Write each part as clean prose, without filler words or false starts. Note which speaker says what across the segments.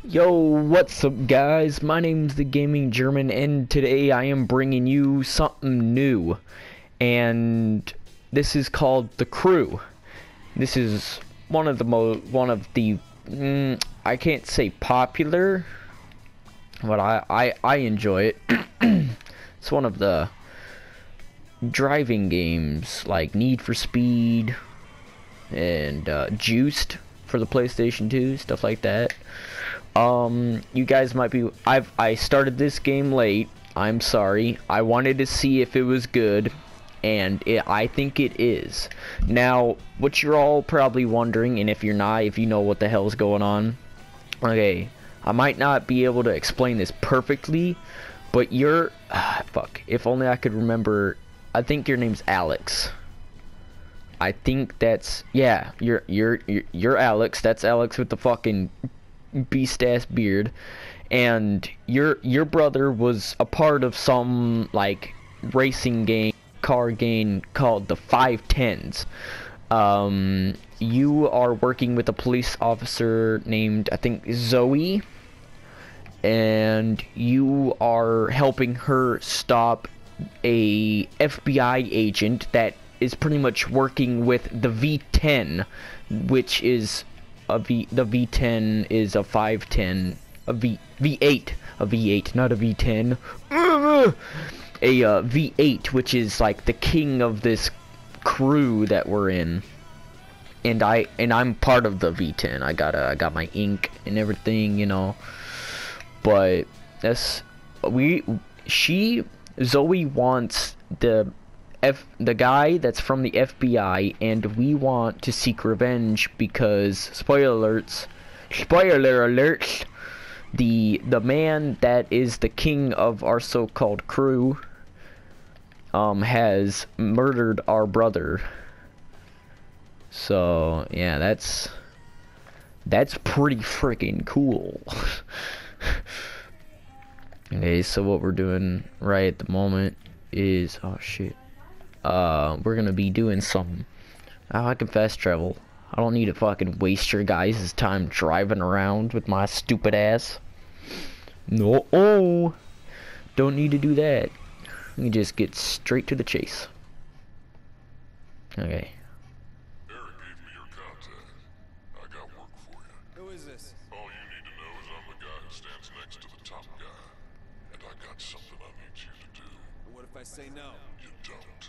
Speaker 1: Yo, what's up guys? My name's the Gaming German and today I am bringing you something new. And this is called The Crew. This is one of the I can't say popular, but I enjoy it. It's one of the driving games like Need for Speed and Juiced for the PlayStation 2, stuff like that. You guys might be, I started this game late. I'm sorry. I wanted to see if it was good, and I think it is. Now, what you're all probably wondering, and if you're not, if you know what the hell's going on, okay, I might not be able to explain this perfectly, but you're, fuck, if only I could remember. I think your name's Alex. I think that's, yeah, you're Alex. That's Alex with the fucking beast ass beard, and your brother was a part of some like racing game, car game called the 510s. You are working with a police officer named, I think, Zoe, and you are helping her stop a FBI agent that is pretty much working with the V10, which is the V10 is a 510, a V8, not a V10, a V8, which is like the king of this crew that we're in, and I'm part of the V10. I got my ink and everything, you know, but that's Zoe wants the guy that's from the FBI, and we want to seek revenge because spoiler alerts, the man that is the king of our so-called crew has murdered our brother. So yeah, that's pretty freaking cool. Okay, so what we're doing right at the moment is, oh shit, we're gonna be doing some, I can fast travel. I don't need to fucking waste your guys' time driving around with my stupid ass. No, don't need to do that. Let me just get straight to the chase. Okay.
Speaker 2: Eric gave me your contact. I got work for you.
Speaker 3: Who is this?
Speaker 2: All you need to know is I'm the guy who stands next to the top guy. And I got something I need you to do.
Speaker 3: What if I say no?
Speaker 2: You don't.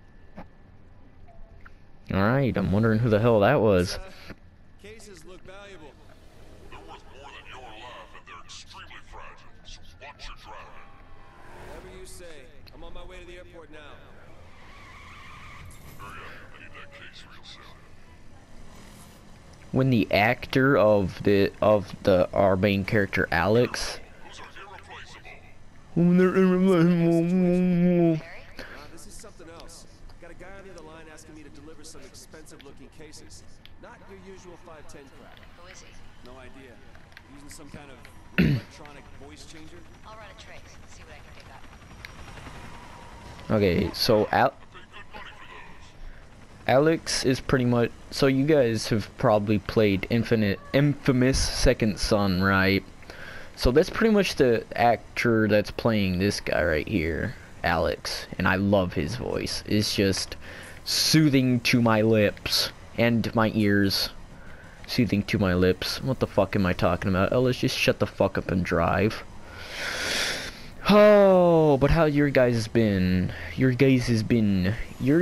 Speaker 1: Alright, I'm wondering who the hell that was.
Speaker 3: Cases look valuable.
Speaker 2: They're worth more than your life, and they're extremely fragile. So watch your driving.
Speaker 3: Whatever you say. I'm on my way to the airport now.
Speaker 2: Hurry up. I need that case real soon.
Speaker 1: When the actor of our main character Alex,
Speaker 2: Who's our irreplaceable?
Speaker 3: This is something else. Got a guy on the other line asking me to deliver some expensive-looking cases. Not your usual 510 crap.
Speaker 4: Who is he?
Speaker 3: No idea. Using some kind of electronic voice changer.
Speaker 4: I'll run a trace, see what I can pick up.
Speaker 1: okay, so Alex is pretty much, so you guys have probably played Infamous Second Son, right? So that's pretty much the actor that's playing this guy right here, Alex, and I love his voice. It's just soothing to my lips and my ears. Soothing to my lips. What the fuck am I talking about? Oh, let's just shut the fuck up and drive. Oh, but how your guys has been? Your guys has been.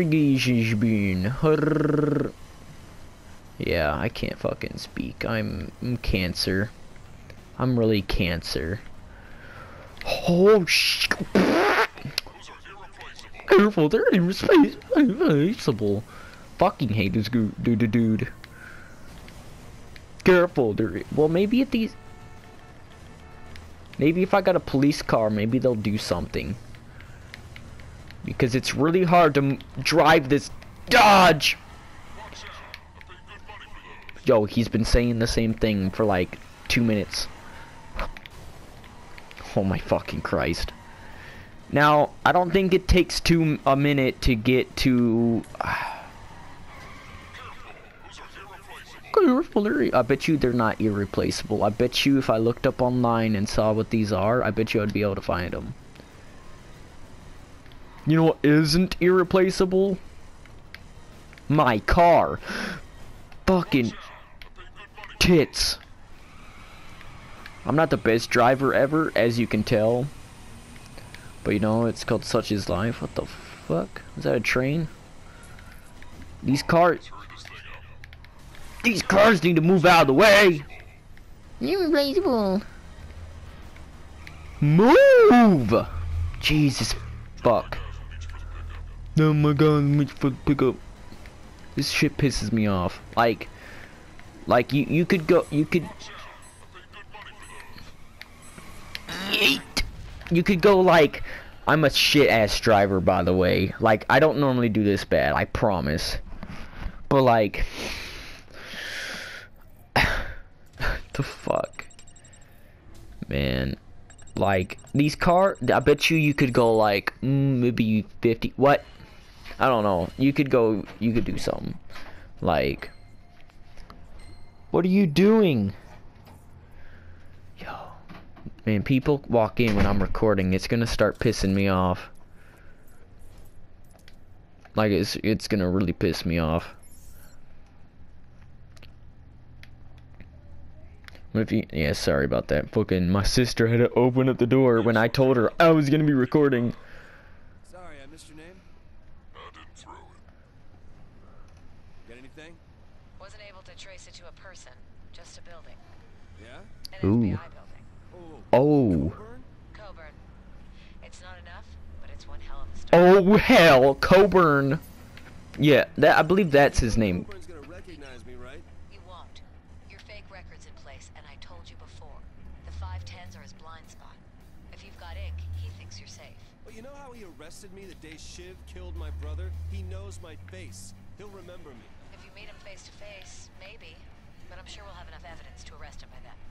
Speaker 1: Yeah, I can't fucking speak. I'm cancer. I'm really cancer. Oh shit! Careful, they're irreplaceable. Fucking hate this dude. Careful, well, maybe at these. Maybe if I got a police car, maybe they'll do something. Because it's really hard to drive this Dodge. Yo, he's been saying the same thing for like 2 minutes. Oh my fucking Christ. Now, I don't think it takes a minute to get to... I bet you they're not irreplaceable. I bet you if I looked up online and saw what these are, I bet you I'd be able to find them. You know what isn't irreplaceable? My car. Fucking tits. I'm not the best driver ever, as you can tell. But you know, it's called Such Is Life. What the fuck? Is that a train? These cars need to move out of the way. Irreplaceable. Move! Jesus fuck. Oh my god, let me pick up. This shit pisses me off. Like you could go, you could go like, I'm a shit ass driver, by the way. Like, I don't normally do this bad, I promise. But like, the fuck, man. Like, these cars, I bet you could go like, maybe 50, what? I don't know. You could do something. Like, what are you doing? Yo, man, people walk in when I'm recording. It's gonna start pissing me off. Like, it's gonna really piss me off. Yeah, sorry about that. Fucking, my sister had to open up the door when I told her I was gonna be recording.
Speaker 3: Sorry, I missed your name.
Speaker 2: I didn't throw it.
Speaker 3: Got anything?
Speaker 4: Wasn't able to trace it to a person, just a building.
Speaker 3: Yeah?
Speaker 4: An
Speaker 1: Ooh.
Speaker 4: FBI building.
Speaker 1: Oh.
Speaker 3: Coburn?
Speaker 4: Coburn. It's not enough, but it's one hell of a start.
Speaker 1: Oh hell, Coburn. Yeah, that, I believe that's his name.
Speaker 3: Coburn's gonna recognize me, right?
Speaker 4: You won't. Your fake record's in place, and I told you before. The 510s are his blind spot. If you've got ink, he thinks you're safe.
Speaker 3: Well, you know how he arrested me the day Shiv killed my brother? He knows my face. He'll remember me.
Speaker 4: If you meet him face to face, maybe. But I'm sure we'll have enough evidence to arrest him by then.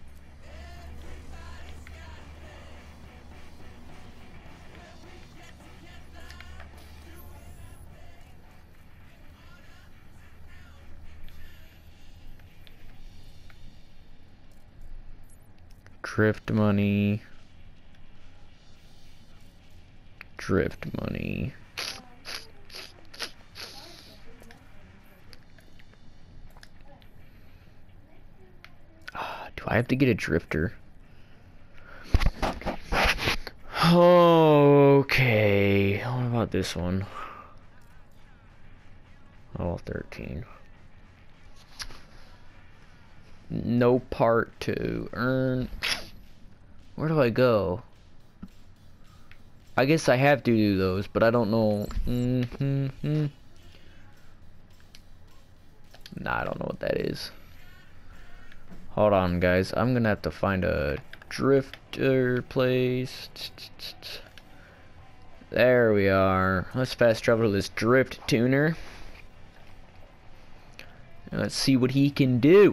Speaker 1: Drift money. Drift money. Do I have to get a drifter? Okay. What about this one? Oh, 13. No part to earn. Where do I go? I guess I have to do those, but I don't know. Nah, I don't know what that is. Hold on, guys. I'm gonna have to find a drifter place. There we are. Let's fast travel to this drift tuner. Let's see what he can do.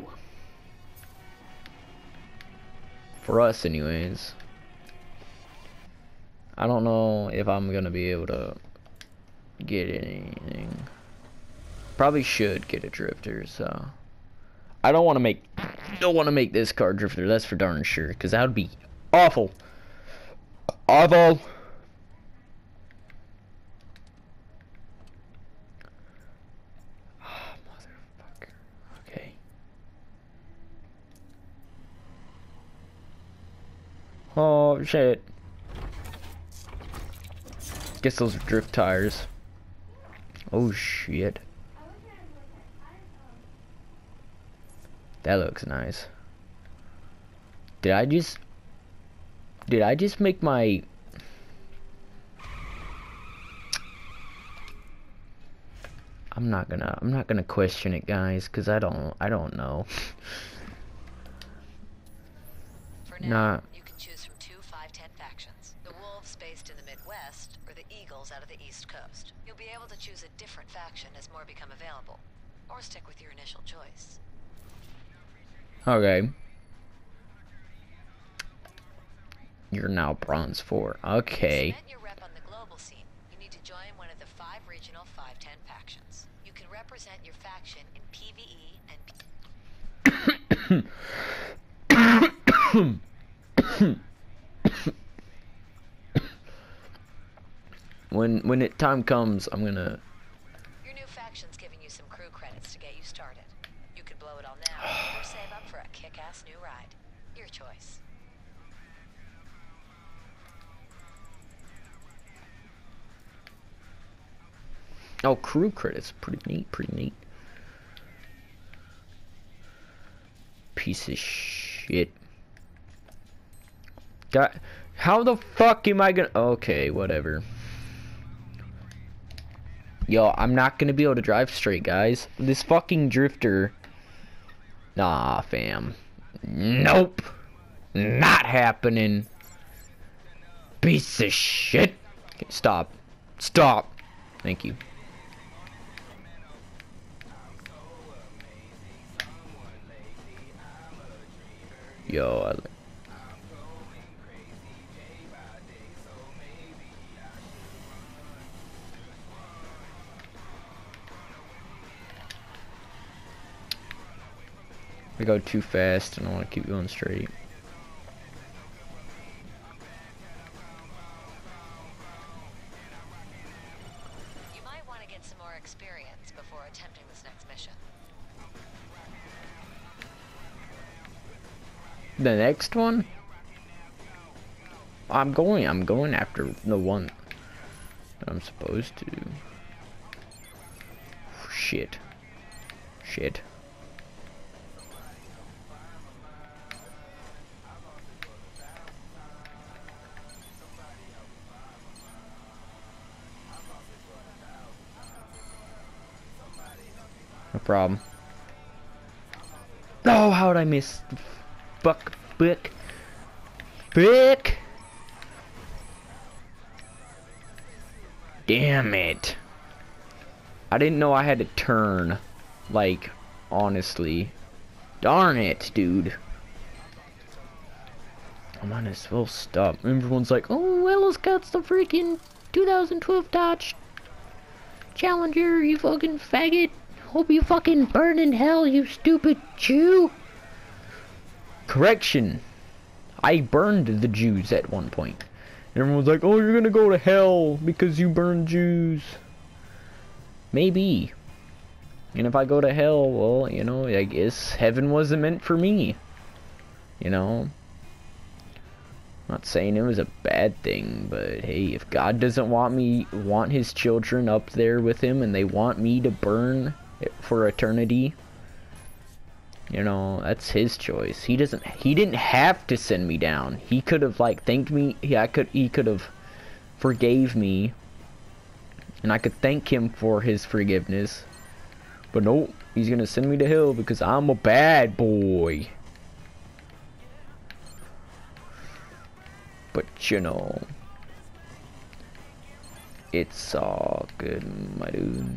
Speaker 1: For us, anyways. I don't know if I'm gonna be able to get anything. Probably should get a drifter, so I don't want to make this car drifter, that's for darn sure, because that would be awful. Awful. Oh, motherfucker. Okay. Oh shit. Guess those are drift tires. Oh shit. That looks nice. Did I just make my I'm not gonna question it, guys, cuz I don't know.
Speaker 4: For now,
Speaker 1: Nah.
Speaker 4: you can choose from two 510 factions. The Wolves based in the Midwest, or the Eagles out of the East Coast. You'll be able to choose a different faction as more become available. Or stick with your initial choice.
Speaker 1: Okay. You're now bronze 4. Okay.
Speaker 4: To cement your rep on the global scene, you need to join one of the 5 regional 510 factions. You can represent your faction in PvE and
Speaker 1: When it time comes, I'm gonna.
Speaker 4: Your new faction's giving you some crew credits to get you started. You could blow it all now, or save up for a kick-ass new ride. Your choice.
Speaker 1: Oh, crew credits, pretty neat, pretty neat. Piece of shit. God, how the fuck am I gonna? Okay, whatever. Yo, I'm not gonna be able to drive straight, guys. This fucking drifter. Nah, fam. Nope. Not happening. Piece of shit. Okay, stop. Stop. Thank you. Yo, I go too fast and I want to keep going straight.
Speaker 4: You might want to get some more experience before attempting this next mission.
Speaker 1: The next one? I'm going after the one that I'm supposed to. Shit. Shit. No problem. Oh, how'd I miss? Fuck. Bick. Bick. Damn it. I didn't know I had to turn. Like, honestly. Darn it, dude. I might as well stop. Everyone's like, oh, Will's got the freaking 2012 Dodge Challenger, you fucking faggot. Hope you fucking burn in hell, you stupid Jew. Correction. I burned the Jews at one point. And everyone's like, oh, you're gonna go to hell because you burned Jews. Maybe. And if I go to hell, well, you know, I guess heaven wasn't meant for me. You know? I'm not saying it was a bad thing, but hey, if God doesn't want his children up there with him and they want me to burn for eternity, you know, that's his choice. He didn't have to send me down. He could have like thanked me. He could have forgave me. And I could thank him for his forgiveness. But nope, he's gonna send me to hell because I'm a bad boy. But you know, it's all good, my dude.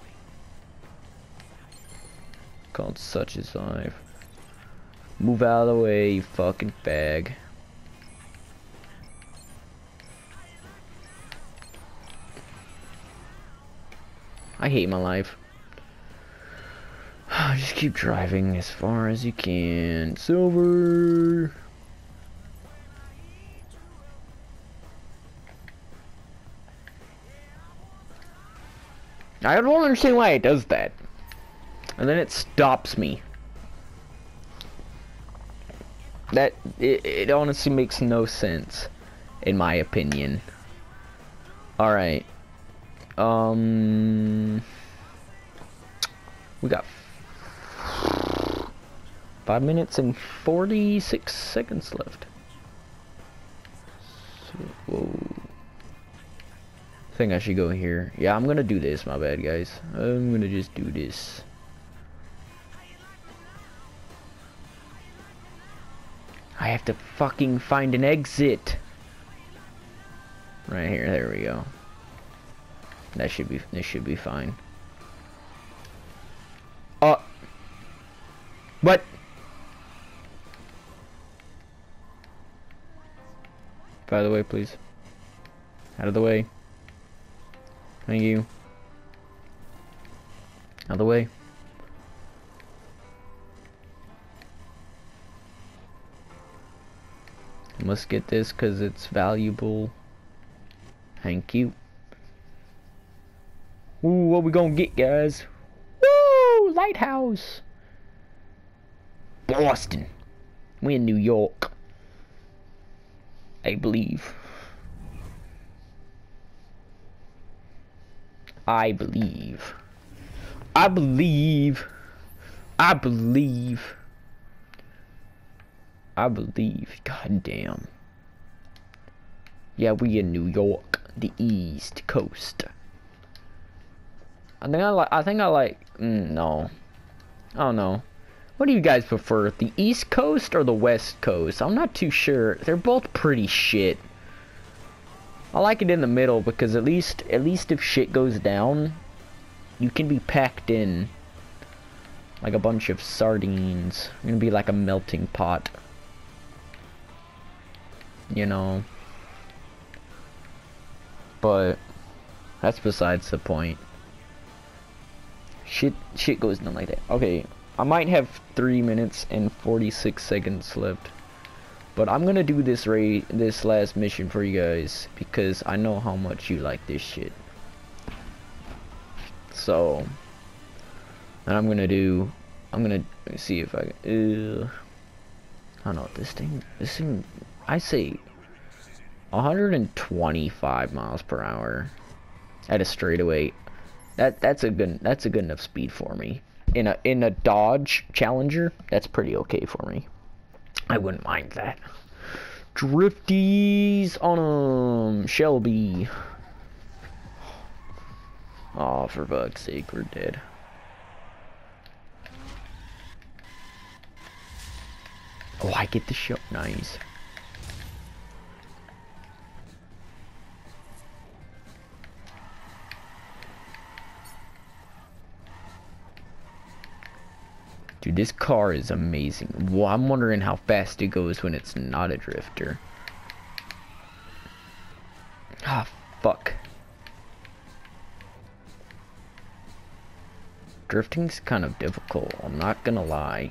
Speaker 1: Called such is life. Move out of the way, you fucking fag. I hate my life. Just keep driving as far as you can. Silver. I don't understand why it does that. And then it stops me. It honestly makes no sense, in my opinion. Alright. We got 5 minutes and 46 seconds left. So, whoa. I think I should go here. Yeah, I'm gonna do this, my bad guys. I'm gonna just do this. I have to fucking find an exit. Right here, there we go. This should be fine. What? Out of the way, please. Out of the way. Thank you. Out of the way. Must get this because it's valuable. Thank you. Ooh, what we gonna get, guys? Woo! Lighthouse! Boston. We in New York. I believe. I believe. I believe. I believe. I believe. God damn. Yeah, we in New York, the East Coast. I think I like. No. I don't know. What do you guys prefer, the East Coast or the West Coast? I'm not too sure. They're both pretty shit. I like it in the middle because at least if shit goes down, you can be packed in like a bunch of sardines. You're gonna be like a melting pot. You know. But that's besides the point. Shit goes down like that. Okay, I might have 3 minutes and 46 seconds left. But I'm gonna do this last mission for you guys because I know how much you like this shit. So, and I'm gonna see if I don't know, this thing, I say 125 miles per hour at a straightaway. That's a good enough speed for me. In a Dodge Challenger, that's pretty okay for me. I wouldn't mind that. Drifties on 'em, Shelby. Oh, for fuck's sake, we're dead. Oh, I get the shot. Nice. Dude, this car is amazing. Well, I'm wondering how fast it goes when it's not a drifter. Ah, fuck. Drifting's kind of difficult, I'm not gonna lie.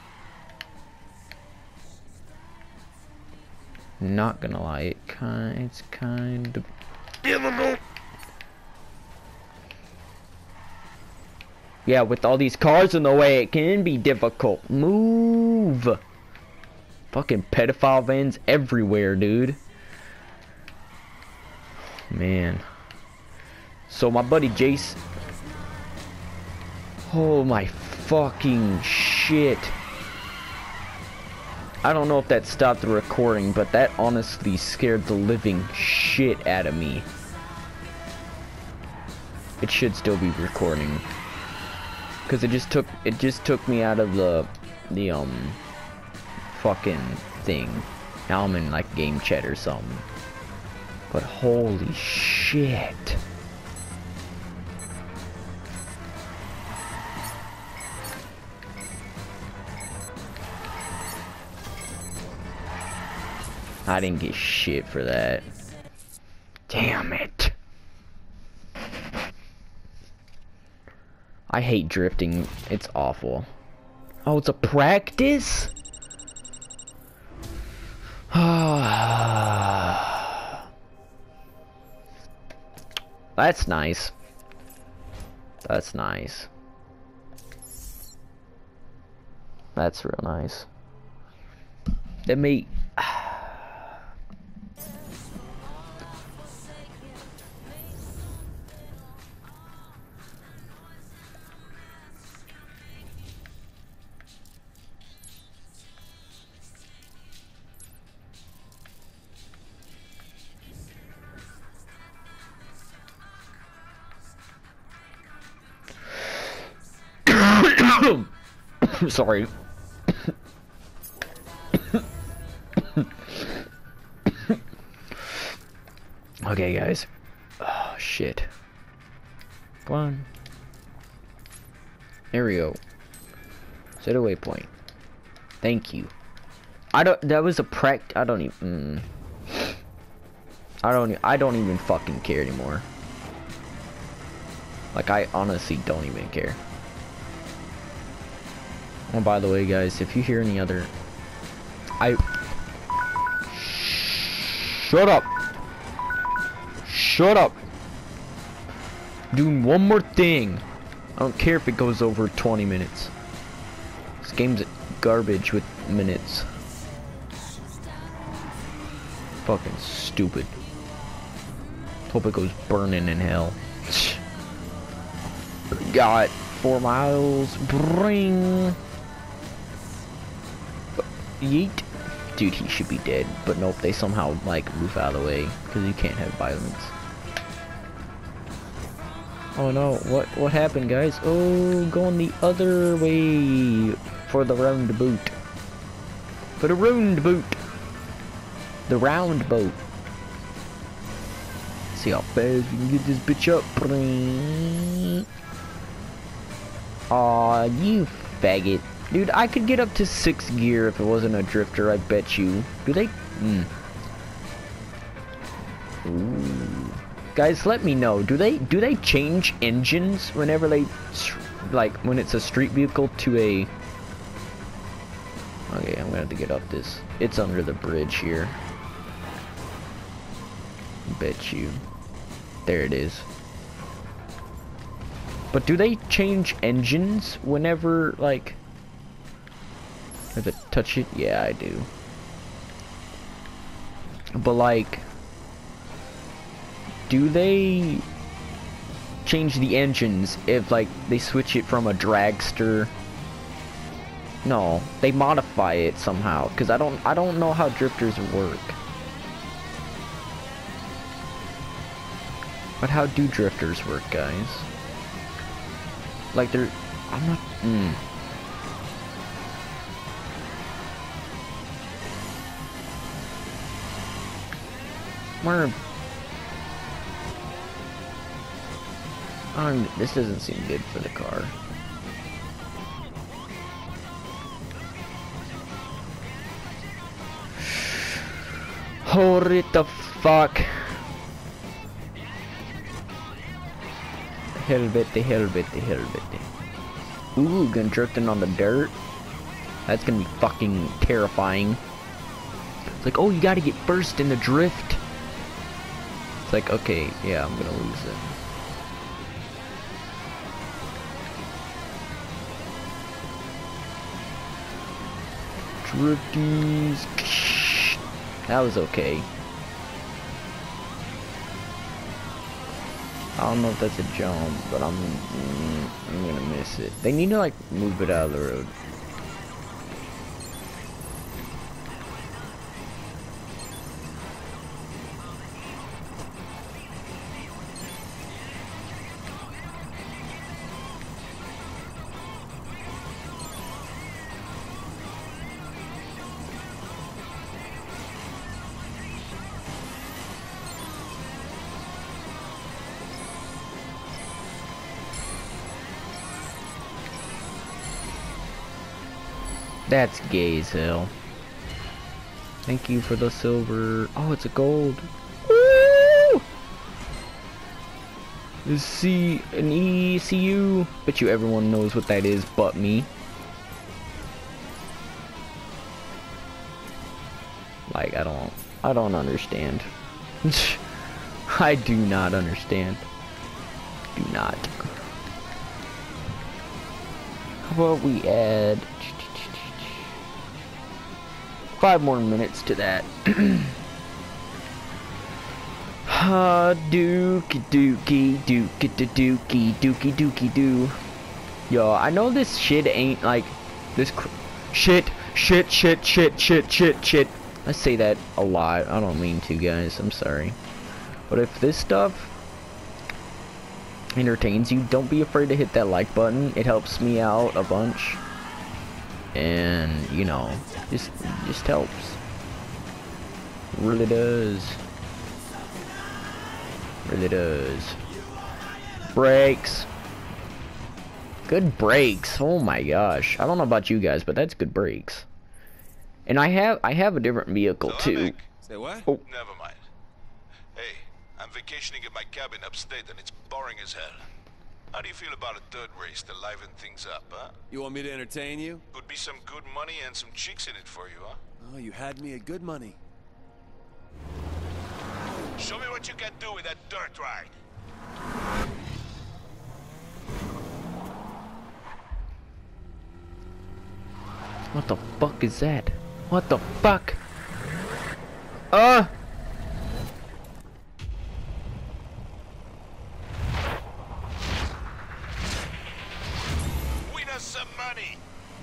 Speaker 1: Not gonna lie, it's kind of difficult. Yeah, with all these cars in the way, it can be difficult. Move! Fucking pedophile vans everywhere, dude. Man. So my buddy Jace. Oh my fucking shit. I don't know if that stopped the recording, but that honestly scared the living shit out of me. It should still be recording. Cause it just took me out of the fucking thing. Now I'm in like game chat or something. But holy shit. I didn't get shit for that. Damn it. I hate drifting. It's awful. Oh, it's a practice? That's nice. That's nice. That's real nice. Let me... Sorry. Okay, guys. Oh, shit. Come on. There we go. Set a waypoint. Thank you. That was a I don't even fucking care anymore. Like, I honestly don't even care. Oh, by the way, guys, if you hear any other... Shut up. Shut up. Doing one more thing. I don't care if it goes over 20 minutes. This game's garbage with minutes. Fucking stupid. Hope it goes burning in hell. Got 4 miles. Bring. Yeet. Dude, he should be dead. But nope, they somehow, like, move out of the way. Because you can't have violence. Oh no, what happened, guys? Oh, going the other way. For the roundabout. For the roundabout. The round boat. See how fast we can get this bitch up. Aw, you faggot. Dude, I could get up to 6th gear if it wasn't a drifter, I bet you. Do they? Ooh. Guys, let me know. Do they change engines whenever they, like, when it's a street vehicle to a... Okay, I'm gonna have to get up this. It's under the bridge here. Bet you. There it is. But do they change engines whenever, like... If I touch it? Yeah, I do. But, like... Do they change the engines if, like, they switch it from a dragster? No, they modify it somehow, because I don't know how drifters work. But how do drifters work, guys? Like, they're... I'm not... This doesn't seem good for the car. Hold it the fuck. Helvete. Ooh, gonna drifting on the dirt. That's gonna be fucking terrifying. It's like, oh, you gotta get first in the drift. It's like, okay, yeah, I'm gonna lose it. Drifties. That was okay. I don't know if that's a jump, but I'm gonna miss it. They need to, like, move it out of the road. That's gay as hell. Thank you for the silver. Oh, it's a gold. Woo! An ECU. Bet you everyone knows what that is but me. Like, I don't understand. I do not understand. Do not. How about we add 5 more minutes to that. Dookie doo. Yo, I know this shit ain't like this shit. I say that a lot. I don't mean to, guys. I'm sorry. But if this stuff entertains you, don't be afraid to hit that like button. It helps me out a bunch. And, you know, just helps. Really does. Really does. Brakes. Good brakes. Oh my gosh. I don't know about you guys, but that's good brakes. And I have a different vehicle too.
Speaker 3: Say what?
Speaker 1: Oh.
Speaker 2: Never mind. Hey, I'm vacationing at my cabin upstate and it's boring as hell. How do you feel about a dirt race to liven things up, huh?
Speaker 3: You want me to entertain you?
Speaker 2: Could be some good money and some chicks in it for you, huh?
Speaker 3: Oh, you had me at good money.
Speaker 2: Show me what you can do with that dirt ride.
Speaker 1: What the fuck is that? What the fuck?
Speaker 2: Win us some money.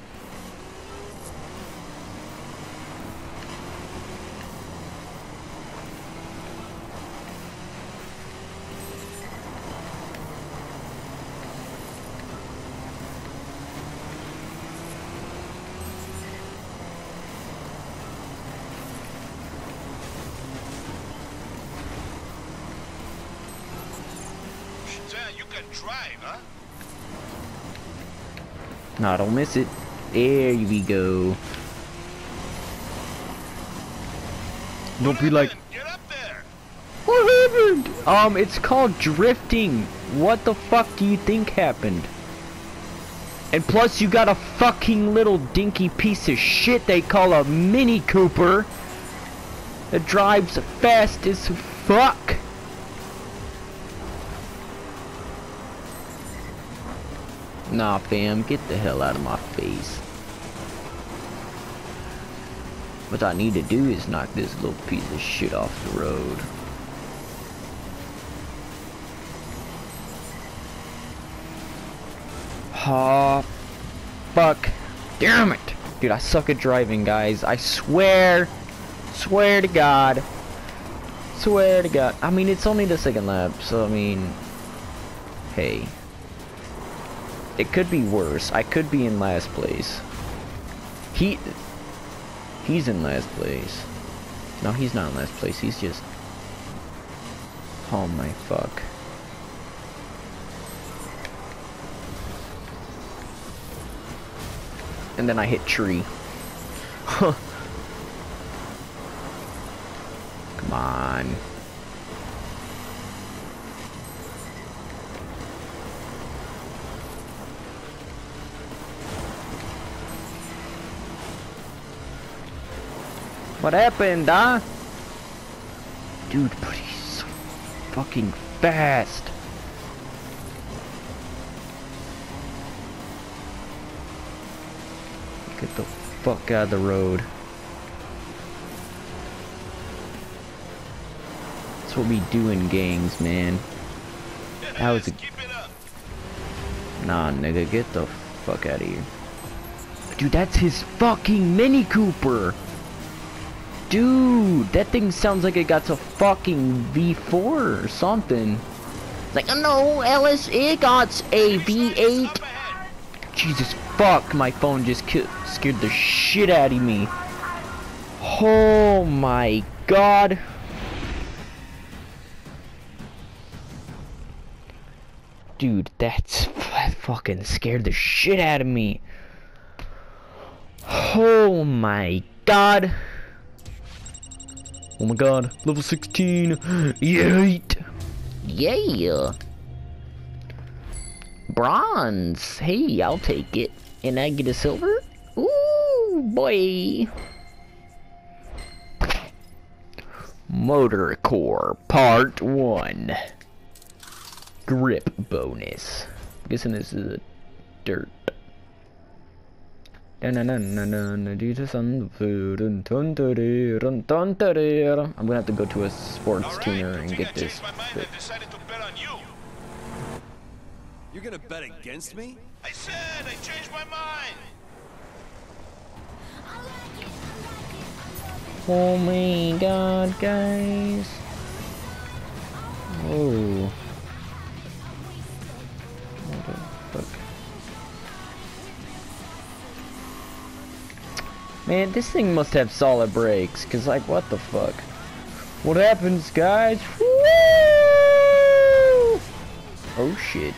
Speaker 2: You can drive, huh?
Speaker 1: Nah, don't miss it. There we go. Don't be like,
Speaker 2: Get up there.
Speaker 1: what happened? It's called drifting. What the fuck do you think happened? And plus you got a fucking little dinky piece of shit they call a Mini Cooper that drives fast as fuck. Nah, fam, get the hell out of my face. What I need to do is knock this little piece of shit off the road. Oh, fuck. Damn it. Dude, I suck at driving, guys. I swear. Swear to God. Swear to God. I mean, it's only the second lap, so I mean, hey. It could be worse. I could be in last place. He's in last place. No, he's not in last place. He's just... Oh my fuck. And then I hit tree. Huh. Come on. What happened, huh? Dude, but he's so fucking fast. Get the fuck out of the road. That's what we do in gangs, man. That was a... Nah, nigga, get the fuck out of here. Dude, that's his fucking Mini Cooper. Dude, that thing sounds like it got a fucking V4 or something. Like, oh no, Ellis, it got a V8. Jesus fuck, my phone just scared the shit out of me. Oh my God. Dude, that fucking scared the shit out of me. Oh my God. Oh my God, level 16. Yeet. Yeah. Bronze. Hey, I'll take it. And I get a silver? Ooh, boy. Motor Core Part 1. Grip bonus. I'm guessing this is a dirt. I'm gonna have to go to a sports tuner and get this.
Speaker 3: You're gonna bet against me?
Speaker 2: I said I changed my mind.
Speaker 1: Oh my God, guys. Oh. What the fuck? Man, this thing must have solid brakes, cause like, what the fuck? What happens, guys? Woo! Oh shit.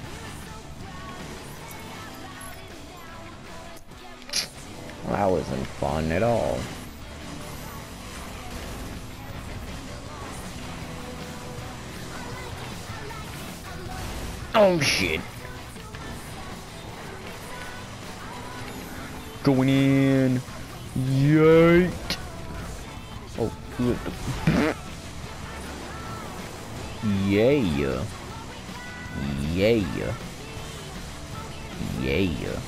Speaker 1: Well, that wasn't fun at all. Oh shit. Going in. Yeet. Oh, good. Yeah. Yeah. Yeah.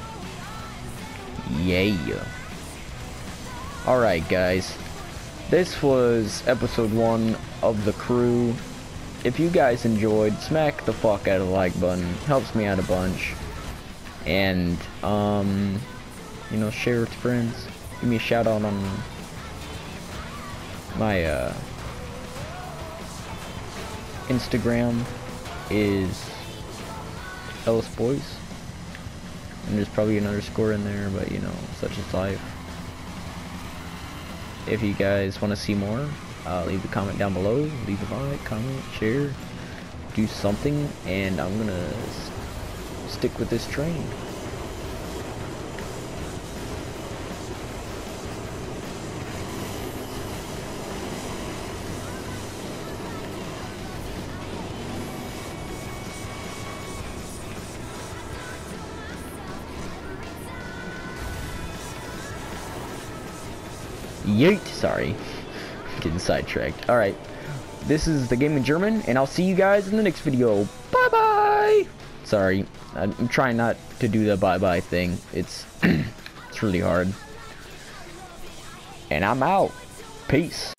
Speaker 1: Yeah. Alright, guys. This was episode 1 of The Crew. If you guys enjoyed, smack the fuck out of the like button. Helps me out a bunch. And, you know, share with friends. Give me a shout out on my, Instagram is Ellis Boys. And there's probably an underscore in there, but you know, such is life. If you guys want to see more, leave a comment down below. Leave a like, comment, share, do something, and I'm gonna stick with this train. Yeet! Sorry. Getting sidetracked. Alright. This is the Gaming German, and I'll see you guys in the next video. Bye bye! Sorry. I'm trying not to do the bye bye thing. It's it's really hard. And I'm out. Peace.